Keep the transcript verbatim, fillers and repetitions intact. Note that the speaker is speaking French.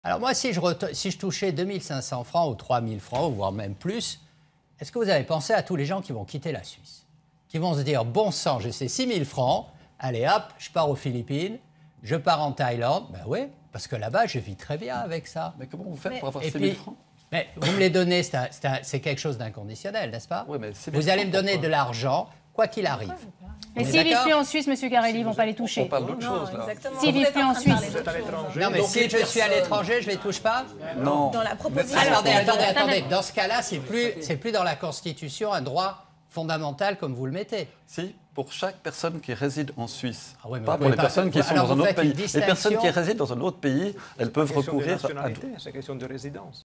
Alors moi, si je, si je touchais deux mille cinq cents francs ou trois mille francs, voire même plus, est-ce que vous avez pensé à tous les gens qui vont quitter la Suisse? Qui vont se dire, bon sang, j'ai ces six mille francs, allez hop, je pars aux Philippines, je pars en Thaïlande. Ben oui, parce que là-bas, je vis très bien avec ça. Mais comment vous faites mais... pour avoir Et six mille puis, francs? Mais vous me les donnez, c'est quelque chose d'inconditionnel, n'est-ce pas? Oui, mais vous allez me donner de l'argent, quoi qu'il arrive. Mais s'ils vivent plus en Suisse, M. Carelli, ils ne vont pas les toucher. On parle d'autre chose, là. S'ils vivent plus en Suisse. Non, mais si je suis à l'étranger, je ne les touche pas? Non. Dans la proposition. Attendez, attendez, attendez. Dans ce cas-là, c'est plus, c'est plus dans la Constitution un droit fondamental comme vous le mettez. Si, pour chaque personne qui réside en Suisse, ah ouais, pas pour les pas, personnes qui sont alors dans un autre pays. Les personnes qui résident dans un autre pays, elles peuvent recourir à... C'est question de résidence.